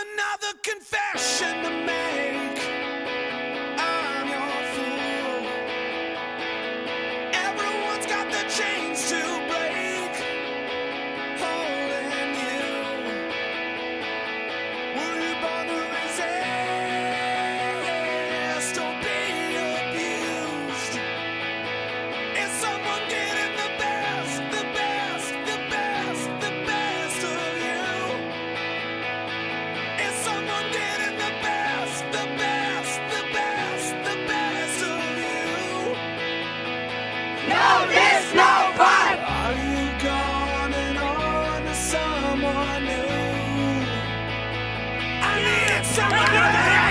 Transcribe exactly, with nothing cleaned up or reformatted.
another confession to make. I'm your fool. Everyone's got the chains to break, holding you. Will you bother resist or be abused? Is someone getting the best, the best, the best, the best of you? Is someone getting the best, the best, the best, the best of you? No risk, no fun. Are you going on to someone new? I need somebody to help.